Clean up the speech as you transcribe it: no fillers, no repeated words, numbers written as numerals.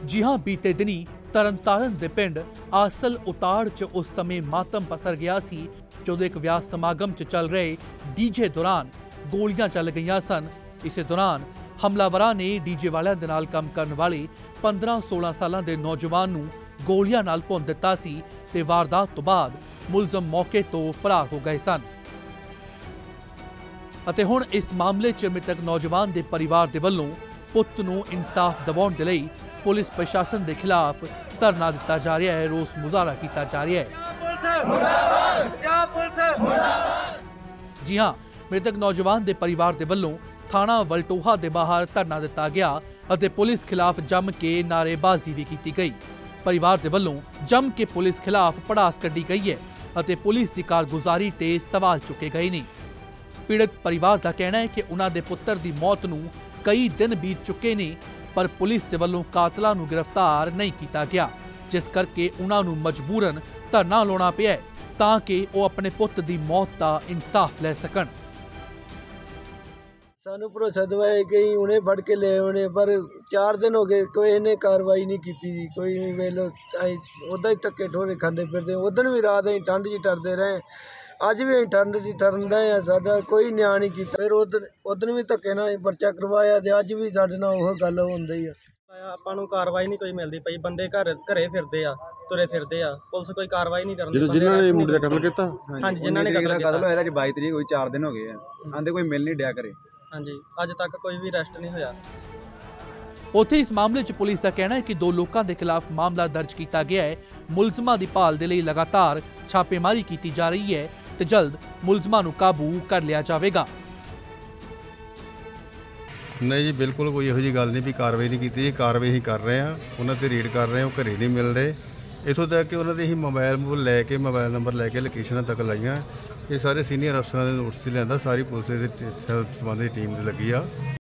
जी हां, बीते दिनी तरनताਰਨ ਦੇ ਪਿੰਡ ਆਸਲ ਉਤਾੜ 'ਚ ਉਸ ਸਮੇਂ ਮਾਤਮ ਪਸਰ ਗਿਆ ਸੀ ਜਦੋਂ ਇੱਕ ਵਿਆਹ ਸਮਾਗਮ 'ਚ ਚੱਲ ਰਹੇ ਡੀਜੇ ਦੌਰਾਨ ਗੋਲੀਆਂ ਚੱਲ ਗਈਆਂ ਸਨ। ਇਸੇ ਦੌਰਾਨ ਹਮਲਾਵਰਾਂ ਨੇ ਡੀਜੇ ਵਾਲਿਆਂ ਦੇ ਨਾਲ ਕੰਮ ਕਰਨ ਵਾਲੇ 15-16 ਸਾਲਾਂ ਦੇ ਨੌਜਵਾਨ ਨੂੰ ਗੋਲੀਆਂ ਨਾਲ ਭੁੰਨ ਦਿੱਤਾ ਸੀ ਤੇ ਵਾਰਦਾਤ ਤੋਂ ਬਾਅਦ ਮੁਲਜ਼ਮ ਮੌਕੇ ਤੋਂ ਫਰਾਰ ਹੋ ਗਏ ਸਨ। ਅਤੇ ਹੁਣ ਇਸ ਮਾਮਲੇ 'ਚ ਮ੍ਰਿਤਕ ਨੌਜਵਾਨ ਦੇ ਪਰਿਵਾਰ ਦੇ ਵੱਲੋਂ ਪੁੱਤ ਨੂੰ ਇਨਸਾਫ ਦਿਵਾਉਣ ਦੇ ਲਈ पुलिस प्रशासन के खिलाफ धरना दिता जा रहा है, रोस मुजाहरा किया जा रहा है। जी हाँ, मृतक नौजवान के परिवार के वलों थाना वलटोहा के बाहर धरना दिता गया और पुलिस खिलाफ जम के नारेबाजी भी की गई। परिवार के वलों जम के पुलिस खिलाफ पड़ास कढ़ी गई है और पुलिस की कारगुजारी ते सवाल चुके गए ने। पीड़ित परिवार का कहना है कि उन्होंने पुत्र की मौत नूं कई दिन बीत चुके ने पर पुलिस के वलों कातलों नूं गिरफ्तार नहीं किया गया, जिस करके उन्होंने मजबूरन धरना लाना पिया ताकि वो अपने पुत की मौत का इंसाफ ले सकन। सानू भरोसा दवाया कि उन्हें फड़ के ले आने, पर 4 दिन हो गए कोई ने कार्रवाई नहीं की। कोई नहीं, वेलो उदा ही धक्के ठोरे खाते फिरते। उदन भी रात अं ठंड च टरते रहे, अज भी अं ठंड च टरदा है, साडा कोई न्याय नहीं किया। फिर उदन भी धक्के नाल परचा करवाया ते अज भी साडे नाल ओह गल होंदी है। ਆਪਾਂ ਨੂੰ ਕਾਰਵਾਈ ਨਹੀਂ ਕੋਈ ਮਿਲਦੀ ਪਈ, ਬੰਦੇ ਘਰੇ ਫਿਰਦੇ ਆ, ਤੁਰੇ ਫਿਰਦੇ ਆ, ਪੁਲਿਸ ਕੋਈ ਕਾਰਵਾਈ ਨਹੀਂ ਕਰਦੀ। ਜਿਨ੍ਹਾਂ ਨੇ ਮੁੰਡੇ ਦਾ ਕਤਲ ਕੀਤਾ, ਹਾਂਜੀ, ਜਿਨ੍ਹਾਂ ਨੇ ਕਤਲ ਹੋਇਆ ਅੱਜ 22 ਤਰੀਕ ਹੋਈ, 4 ਦਿਨ ਹੋ ਗਏ ਆ, ਆਂਦੇ ਕੋਈ ਮਿਲ ਨਹੀਂ ਡਿਆ ਕਰੇ। ਹਾਂਜੀ, ਅੱਜ ਤੱਕ ਕੋਈ ਵੀ ਅਰੈਸਟ ਨਹੀਂ ਹੋਇਆ। ਉੱਥੇ ਇਸ ਮਾਮਲੇ 'ਚ ਪੁਲਿਸ ਦਾ ਕਹਿਣਾ ਹੈ ਕਿ 2 ਲੋਕਾਂ ਦੇ ਖਿਲਾਫ ਮਾਮਲਾ ਦਰਜ ਕੀਤਾ ਗਿਆ ਹੈ। ਮੁਲਜ਼ਮਾਂ ਦੀ ਭਾਲ ਦੇ ਲਈ ਲਗਾਤਾਰ ਛਾਪੇਮਾਰੀ ਕੀਤੀ ਜਾ ਰਹੀ ਹੈ ਤੇ ਜਲਦ ਮੁਲਜ਼ਮਾਂ ਨੂੰ ਕਾਬੂ ਕਰ ਲਿਆ ਜਾਵੇਗਾ। नहीं जी, बिल्कुल कोई ਇਹੋ ਜਿਹੀ ਗੱਲ ਨਹੀਂ ਵੀ ਕਾਰਵਾਈ ਨਹੀਂ ਕੀਤੀ। ਕਾਰਵਾਈ ਹੀ ਕਰ ਰਹੇ ਆ, ਉਹਨਾਂ ਤੇ ਰੇਡ ਕਰ ਰਹੇ ਆ, ਉਹ ਘਰੇ ਨਹੀਂ ਮਿਲ ਰਹੇ। ਇੱਥੋਂ ਤੱਕ ਕਿ ਉਹਨਾਂ ਦੇ ਹੀ ਮੋਬਾਈਲ ਲੈ ਕੇ ਮੋਬਾਈਲ ਨੰਬਰ ਲੈ ਕੇ ਲੋਕੇਸ਼ਨਾਂ ਤੱਕ ਲਾਈਆਂ। ਇਹ ਸਾਰੇ ਸੀਨੀਅਰ ਅਫਸਰਾਂ ਦੇ ਨੋਟਿਸ 'ਤੇ ਲਿਆਂਦਾ, ਸਾਰੀ ਪੁਲਿਸ ਦੇ ਸੰਬੰਧਿਤ ਟੀਮ ਦੀ ਲੱਗੀ ਆ।